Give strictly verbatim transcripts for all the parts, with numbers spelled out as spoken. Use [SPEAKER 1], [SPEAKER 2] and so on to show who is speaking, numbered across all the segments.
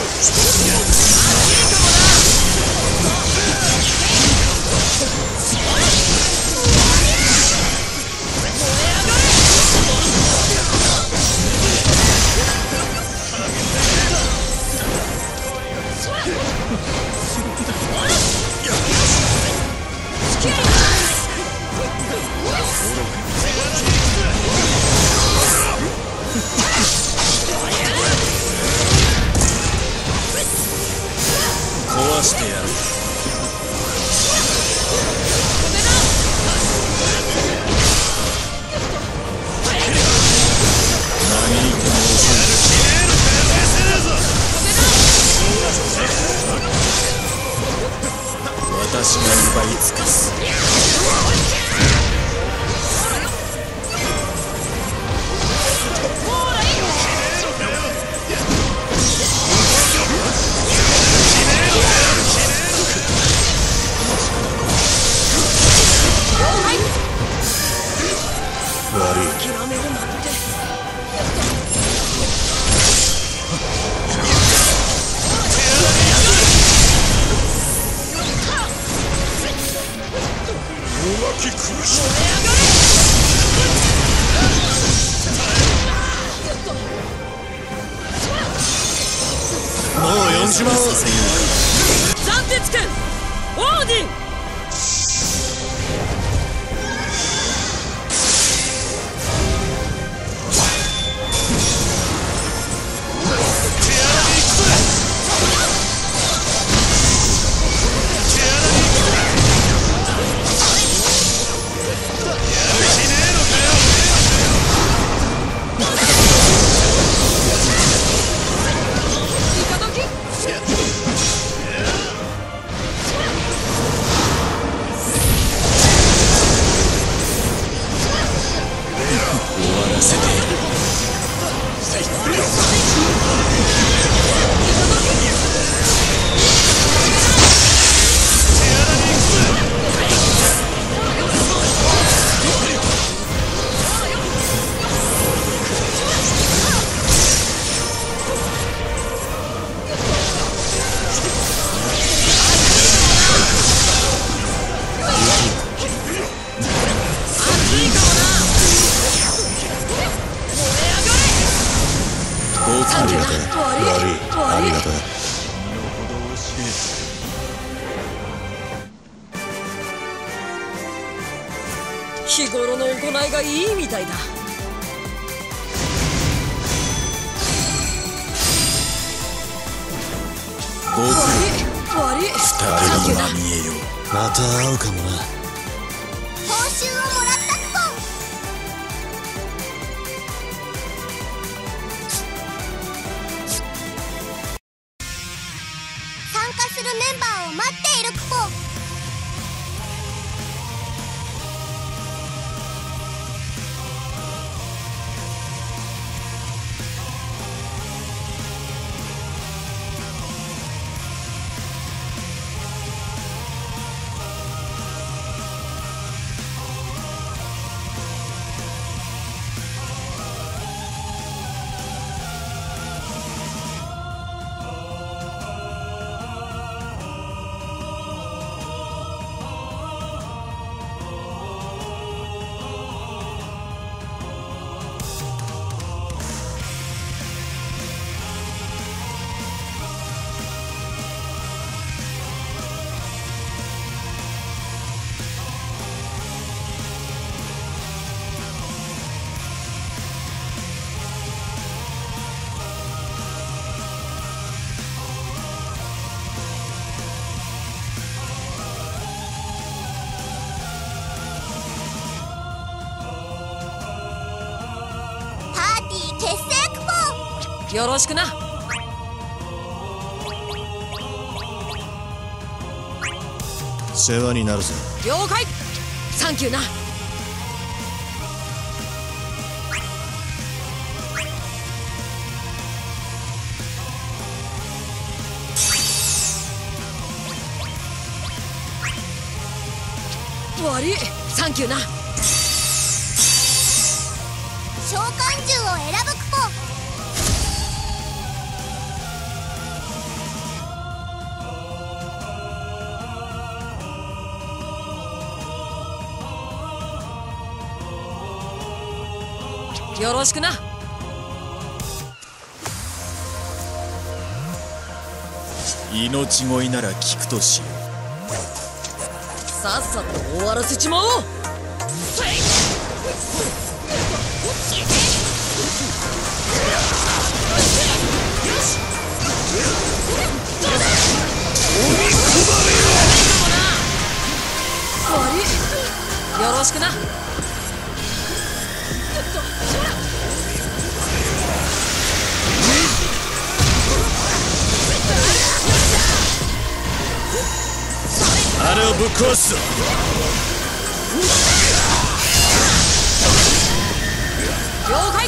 [SPEAKER 1] 壊してやる。私が奪い尽くす。悪い。諦めるなんて。もがき苦しい。もう呼んじまおう。
[SPEAKER 2] 暫定地点オーディン。
[SPEAKER 1] ありがとう。悪い。ありがとう。
[SPEAKER 2] 日頃の行いがいいみたいだ。
[SPEAKER 1] 僕
[SPEAKER 2] 悪い。
[SPEAKER 1] 二人にまみえよう。また会うかもな。
[SPEAKER 3] 報酬をもらったクポン。参加するメンバーを待っているクポン。
[SPEAKER 2] よろしくな。
[SPEAKER 1] 世話になるぜ。
[SPEAKER 2] 了解。サンキューな。悪い。サンキューな。
[SPEAKER 3] 召喚獣を選ぶクポン。
[SPEAKER 2] よろしくな。
[SPEAKER 1] 命乞いなら聞くとしよう。
[SPEAKER 2] さっさと終わらせちまおう。よろしくな。
[SPEAKER 1] あれをぶっ壊すぞ。
[SPEAKER 2] 了解。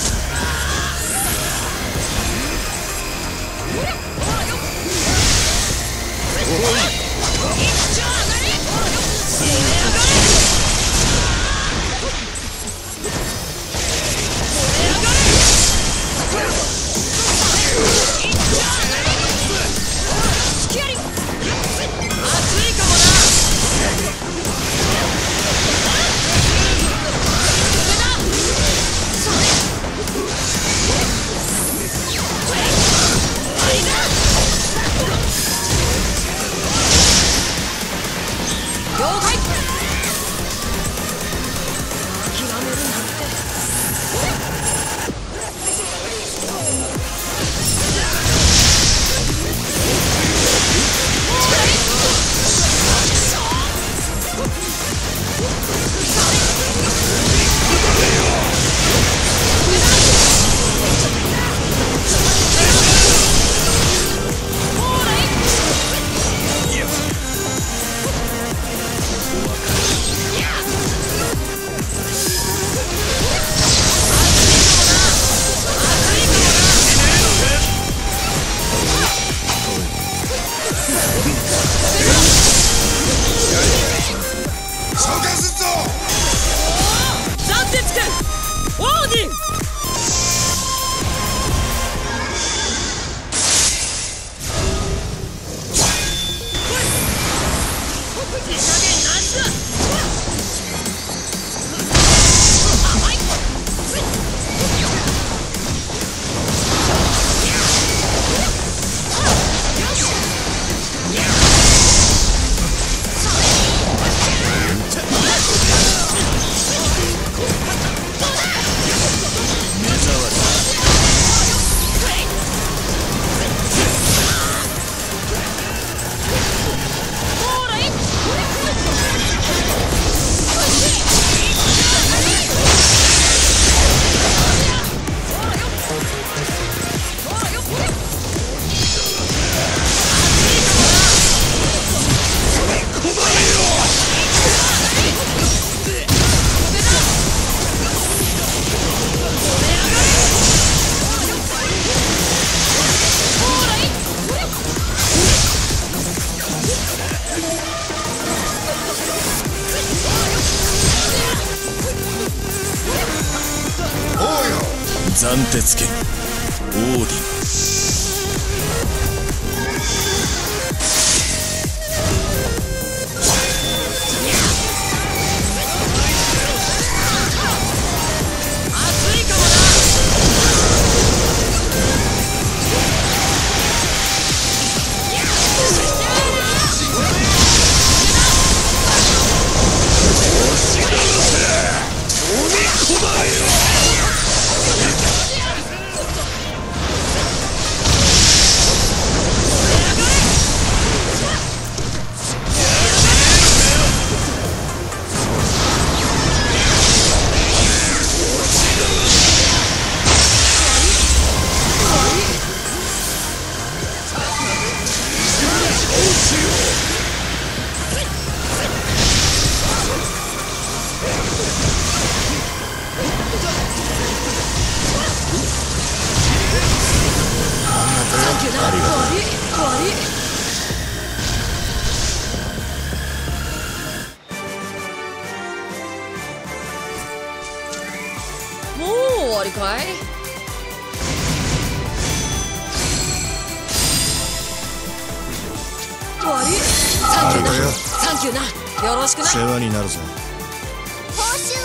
[SPEAKER 1] 斬鉄剣オーディン。
[SPEAKER 2] ありがとう。もう終わりかい？終わり？サンキューな。サンキューな。よろしくな。
[SPEAKER 1] 世話になるぜ。
[SPEAKER 3] 報酬